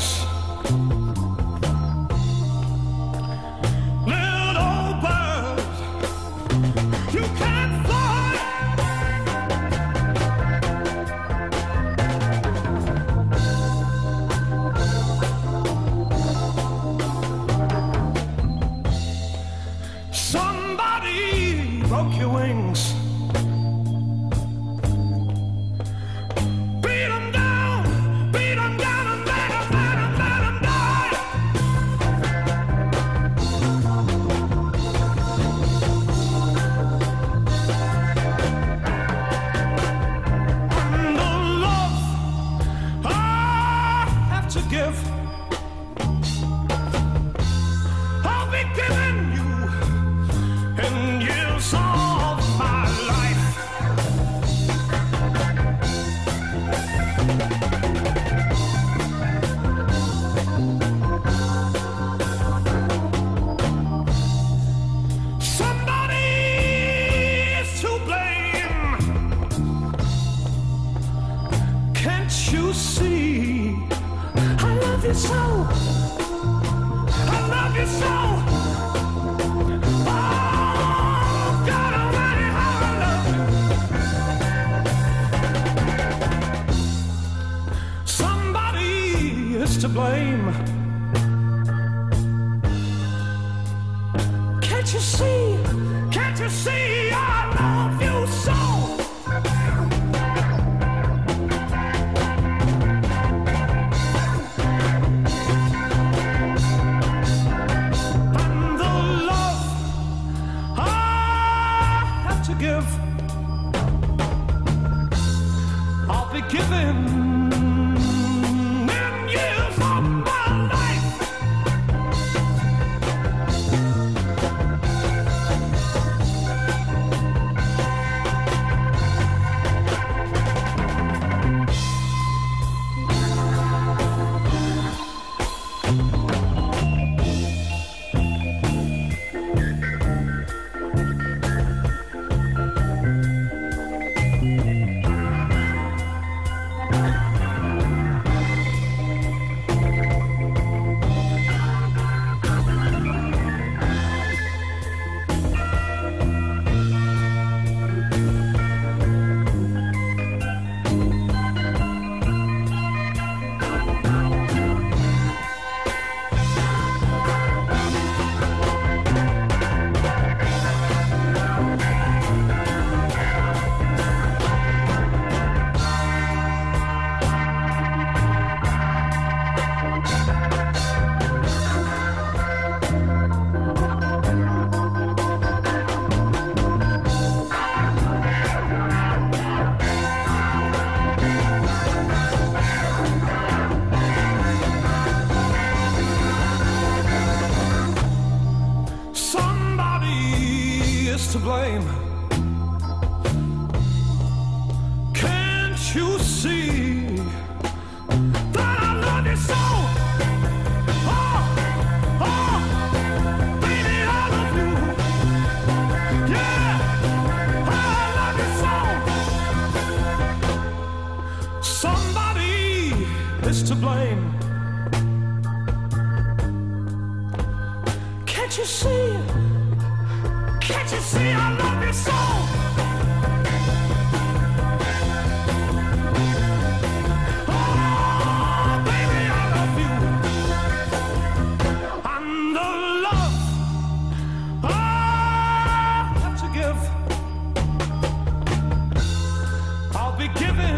wings. Little bird, you can't fly. Somebody broke your wings. I'll be giving you in years of my life. Somebody is to blame. Can't you see? I love you so. I love you so. Oh, God Almighty, how I love you. Somebody is to blame. Can't you see? Can't you see? I love you so. I'll be giving in years of my life. To blame. Can't you see that I love you so? Oh, oh, baby, I love you. Yeah, I love you so. Somebody is to blame. Can't you see? Can't you see I love you so? Oh, baby, I love you. And the love I have to give, I'll be giving